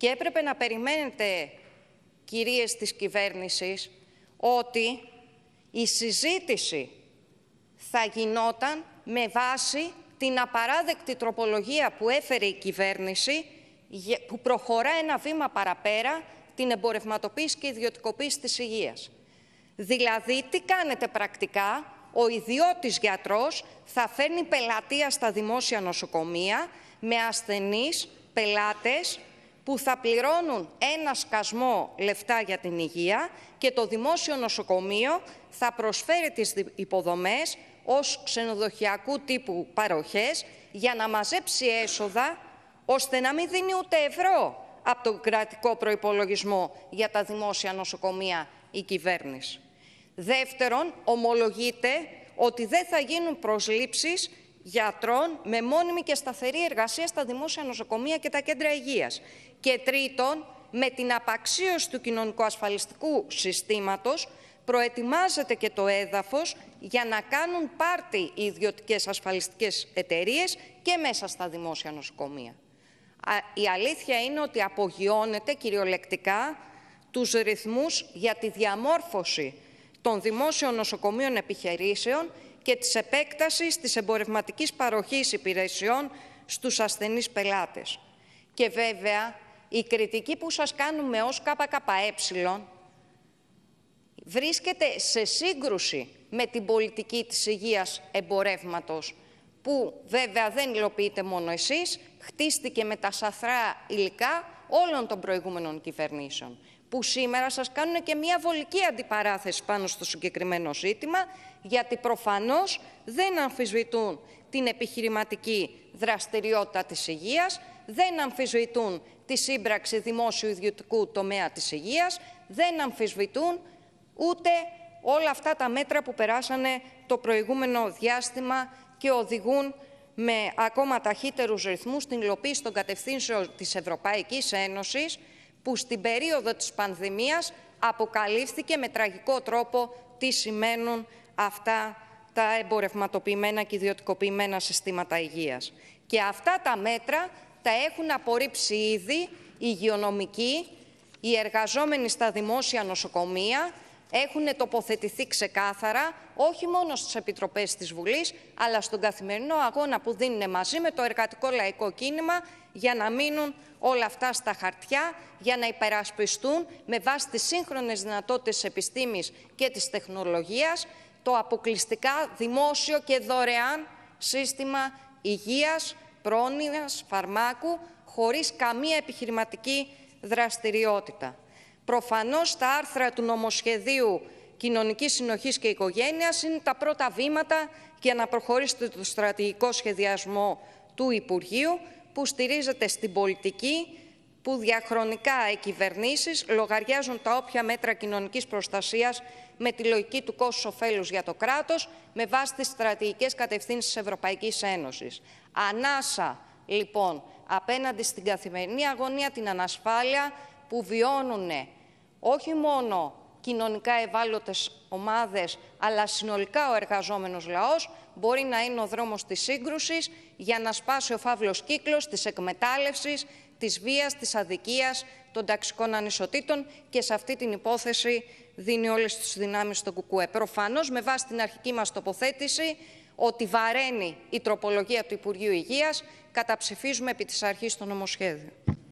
Και έπρεπε να περιμένετε, κυρίες της κυβέρνησης, ότι η συζήτηση θα γινόταν με βάση την απαράδεκτη τροπολογία που έφερε η κυβέρνηση, που προχωρά ένα βήμα παραπέρα την εμπορευματοποίηση και ιδιωτικοποίηση της υγείας. Δηλαδή, τι κάνετε πρακτικά? Ο ιδιώτης γιατρός θα φέρνει πελατεία στα δημόσια νοσοκομεία με ασθενείς πελάτες που θα πληρώνουν ένα σκασμό λεφτά για την υγεία και το δημόσιο νοσοκομείο θα προσφέρει τις υποδομές ως ξενοδοχειακού τύπου παροχές για να μαζέψει έσοδα, ώστε να μην δίνει ούτε ευρώ από τον κρατικό προϋπολογισμό για τα δημόσια νοσοκομεία η κυβέρνηση. Δεύτερον, ομολογείται ότι δεν θα γίνουν προσλήψεις γιατρών με μόνιμη και σταθερή εργασία στα δημόσια νοσοκομεία και τα κέντρα υγείας. Και τρίτον, με την απαξίωση του κοινωνικοασφαλιστικού συστήματος, προετοιμάζεται και το έδαφος για να κάνουν πάρτι οι ιδιωτικές ασφαλιστικές εταιρείες και μέσα στα δημόσια νοσοκομεία. Η αλήθεια είναι ότι απογειώνεται κυριολεκτικά τους ρυθμούς για τη διαμόρφωση των δημόσιων νοσοκομείων επιχειρήσεων και της επέκτασης της εμπορευματικής παροχής υπηρεσιών στους ασθενείς πελάτες. Και βέβαια, η κριτική που σας κάνουμε ως ΚΚΕ βρίσκεται σε σύγκρουση με την πολιτική της υγείας εμπορεύματος, που βέβαια δεν υλοποιείτε μόνο εσείς, χτίστηκε με τα σαθρά υλικά όλων των προηγούμενων κυβερνήσεων, που σήμερα σας κάνουν και μια βολική αντιπαράθεση πάνω στο συγκεκριμένο ζήτημα, γιατί προφανώς δεν αμφισβητούν την επιχειρηματική δραστηριότητα της υγείας, δεν αμφισβητούν τη σύμπραξη δημόσιο-ιδιωτικού τομέα της υγείας, δεν αμφισβητούν ούτε όλα αυτά τα μέτρα που περάσανε το προηγούμενο διάστημα και οδηγούν με ακόμα ταχύτερους ρυθμούς στην υλοποίηση των κατευθύνσεων της Ευρωπαϊκής Ένωσης, που στην περίοδο της πανδημίας αποκαλύφθηκε με τραγικό τρόπο τι σημαίνουν αυτά τα εμπορευματοποιημένα και ιδιωτικοποιημένα συστήματα υγείας. Και αυτά τα μέτρα τα έχουν απορρίψει ήδη οι υγειονομικοί, οι εργαζόμενοι στα δημόσια νοσοκομεία, έχουν τοποθετηθεί ξεκάθαρα, όχι μόνο στις επιτροπές της Βουλής, αλλά στον καθημερινό αγώνα που δίνουν μαζί με το εργατικό λαϊκό κίνημα, για να μείνουν όλα αυτά στα χαρτιά, για να υπερασπιστούν με βάση τις σύγχρονες δυνατότητες της επιστήμης και της τεχνολογίας το αποκλειστικά δημόσιο και δωρεάν σύστημα υγείας, πρόνοιας, φαρμάκου, χωρίς καμία επιχειρηματική δραστηριότητα. Προφανώς τα άρθρα του νομοσχεδίου Κοινωνικής Συνοχής και Οικογένειας είναι τα πρώτα βήματα για να προχωρήσετε το στρατηγικό σχεδιασμό του Υπουργείου, που στηρίζεται στην πολιτική που διαχρονικά οι κυβερνήσεις λογαριάζουν τα όποια μέτρα κοινωνικής προστασίας με τη λογική του κόστους-οφέλους για το κράτος, με βάση τις στρατηγικές κατευθύνσεις της Ευρωπαϊκής Ένωσης. Ανάσα, λοιπόν, απέναντι στην καθημερινή αγωνία, την ανασφάλεια που βιώνουν όχι μόνο κοινωνικά ευάλωτες ομάδες, αλλά συνολικά ο εργαζόμενος λαός, μπορεί να είναι ο δρόμος της σύγκρουσης για να σπάσει ο φαύλος κύκλος της εκμετάλλευσης, της βίας, της αδικίας, των ταξικών ανισοτήτων, και σε αυτή την υπόθεση δίνει όλες τις δυνάμεις στον ΚΚΕ. Προφανώς, με βάση την αρχική μας τοποθέτηση, ότι βαραίνει η τροπολογία του Υπουργείου Υγείας, καταψηφίζουμε επί της αρχής το νομοσχέδιο.